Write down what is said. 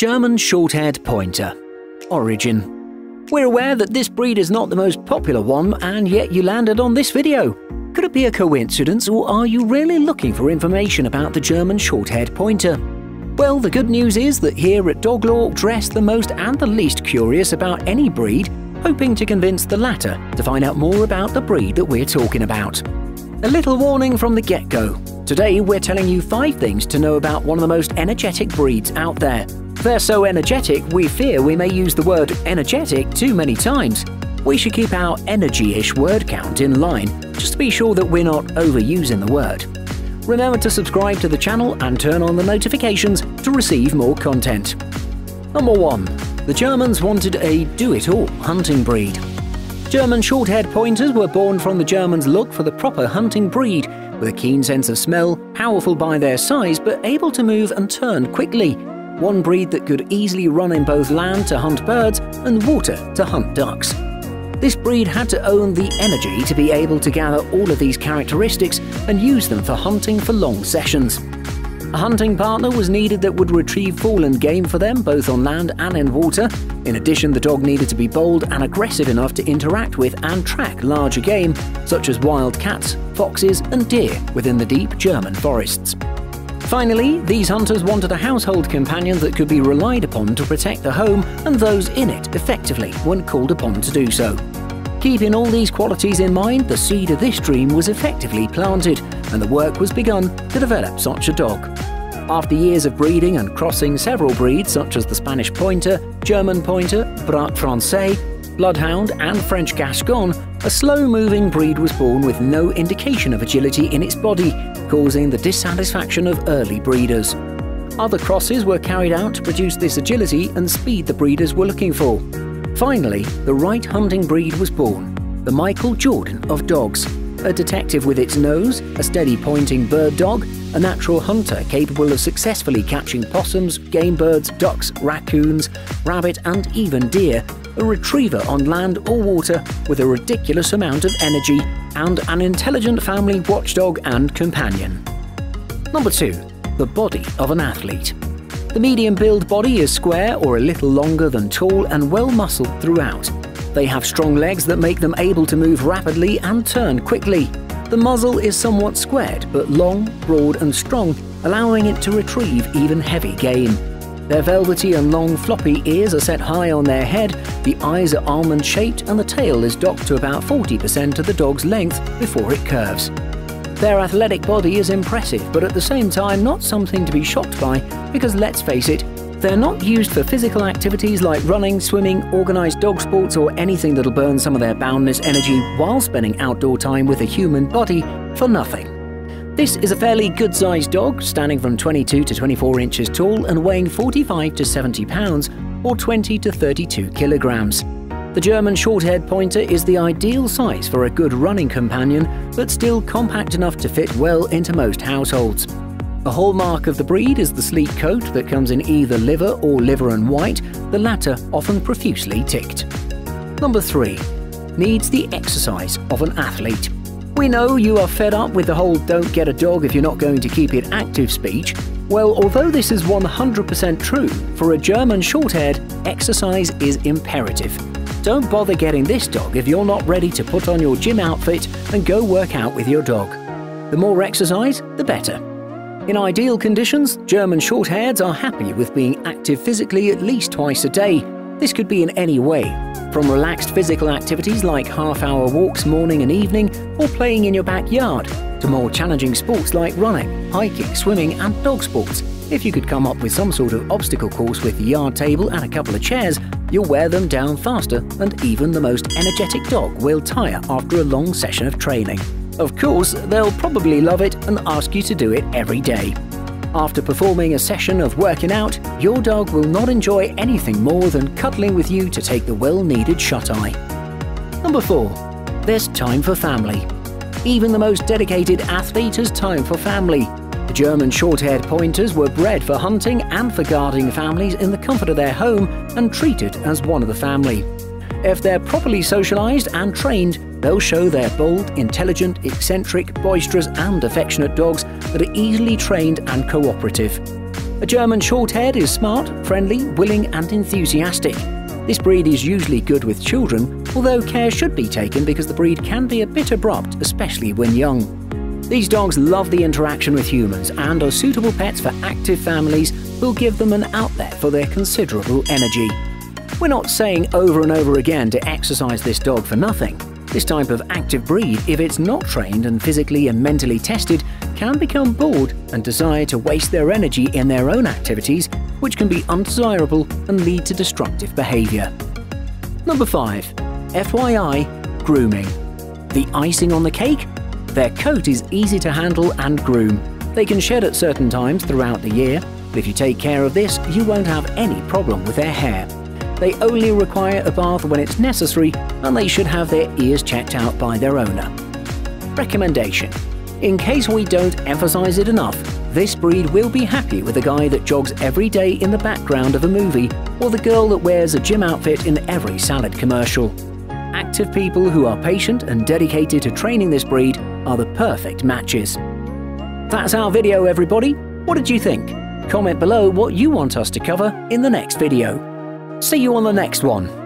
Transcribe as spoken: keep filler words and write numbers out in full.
German Short-Haired Pointer. Origin. We're aware that this breed is not the most popular one, and yet you landed on this video. Could it be a coincidence, or are you really looking for information about the German Short-Haired Pointer? Well, the good news is that here at Doglore, dress the most and the least curious about any breed, hoping to convince the latter to find out more about the breed that we're talking about. A little warning from the get-go. Today we're telling you five things to know about one of the most energetic breeds out there. They're so energetic, we fear we may use the word energetic too many times. We should keep our energy-ish word count in line, just to be sure that we're not overusing the word. Remember to subscribe to the channel and turn on the notifications to receive more content. Number one. The Germans wanted a do-it-all hunting breed. German Short-Haired Pointers were born from the Germans' look for the proper hunting breed, with a keen sense of smell, powerful by their size but able to move and turn quickly. One breed that could easily run in both land to hunt birds and water to hunt ducks. This breed had to own the energy to be able to gather all of these characteristics and use them for hunting for long sessions. A hunting partner was needed that would retrieve fallen game for them both on land and in water. In addition, the dog needed to be bold and aggressive enough to interact with and track larger game, such as wild cats, foxes and deer within the deep German forests. Finally, these hunters wanted a household companion that could be relied upon to protect the home and those in it effectively when called upon to do so. Keeping all these qualities in mind, the seed of this dream was effectively planted, and the work was begun to develop such a dog. After years of breeding and crossing several breeds such as the Spanish Pointer, German Pointer, Braque Français, Bloodhound and French Gascon, a slow-moving breed was born with no indication of agility in its body, causing the dissatisfaction of early breeders. Other crosses were carried out to produce this agility and speed the breeders were looking for. Finally, the right hunting breed was born, the Michael Jordan of dogs. A detective with its nose, a steady pointing bird dog, a natural hunter capable of successfully catching possums, game birds, ducks, raccoons, rabbit and even deer, a retriever on land or water with a ridiculous amount of energy, and an intelligent family watchdog and companion. Number two. The body of an athlete. The medium-build body is square or a little longer than tall and well-muscled throughout. They have strong legs that make them able to move rapidly and turn quickly. The muzzle is somewhat squared but long, broad and strong, allowing it to retrieve even heavy game. Their velvety and long floppy ears are set high on their head, the eyes are almond-shaped and the tail is docked to about forty percent of the dog's length before it curves. Their athletic body is impressive, but at the same time not something to be shocked by, because let's face it, they're not used for physical activities like running, swimming, organised dog sports or anything that'll burn some of their boundless energy while spending outdoor time with a human body for nothing. This is a fairly good-sized dog, standing from twenty-two to twenty-four inches tall and weighing forty-five to seventy pounds or twenty to thirty-two kilograms. The German Short-Haired Pointer is the ideal size for a good running companion, but still compact enough to fit well into most households. A hallmark of the breed is the sleek coat that comes in either liver or liver and white, the latter often profusely ticked. Number three. Needs the exercise of an athlete. We know you are fed up with the whole "don't get a dog if you're not going to keep it active" speech. Well, although this is one hundred percent true, for a German Short-Haired, exercise is imperative. Don't bother getting this dog if you're not ready to put on your gym outfit and go work out with your dog. The more exercise, the better. In ideal conditions, German Short-Haireds are happy with being active physically at least twice a day. This could be in any way, from relaxed physical activities like half-hour walks morning and evening or playing in your backyard, to more challenging sports like running, hiking, swimming and dog sports. If you could come up with some sort of obstacle course with the yard table and a couple of chairs, you'll wear them down faster, and even the most energetic dog will tire after a long session of training. Of course, they'll probably love it and ask you to do it every day. After performing a session of working out, your dog will not enjoy anything more than cuddling with you to take the well-needed shut-eye. Number four. There's time for family. Even the most dedicated athlete has time for family. The German Short-Haired Pointers were bred for hunting and for guarding families in the comfort of their home and treated as one of the family. If they're properly socialized and trained, they'll show they're bold, intelligent, eccentric, boisterous and affectionate dogs that are easily trained and cooperative. A German Shorthair is smart, friendly, willing and enthusiastic. This breed is usually good with children, although care should be taken because the breed can be a bit abrupt, especially when young. These dogs love the interaction with humans and are suitable pets for active families who'll give them an outlet for their considerable energy. We're not saying over and over again to exercise this dog for nothing. This type of active breed, if it's not trained and physically and mentally tested, can become bored and desire to waste their energy in their own activities, which can be undesirable and lead to destructive behavior. Number five. F Y I. Grooming. The icing on the cake? Their coat is easy to handle and groom. They can shed at certain times throughout the year, but if you take care of this, you won't have any problem with their hair. They only require a bath when it's necessary, and they should have their ears checked out by their owner. Recommendation: in case we don't emphasize it enough, this breed will be happy with the guy that jogs every day in the background of a movie, or the girl that wears a gym outfit in every salad commercial. Active people who are patient and dedicated to training this breed are the perfect matches. That's our video, everybody. What did you think? Comment below what you want us to cover in the next video. See you on the next one.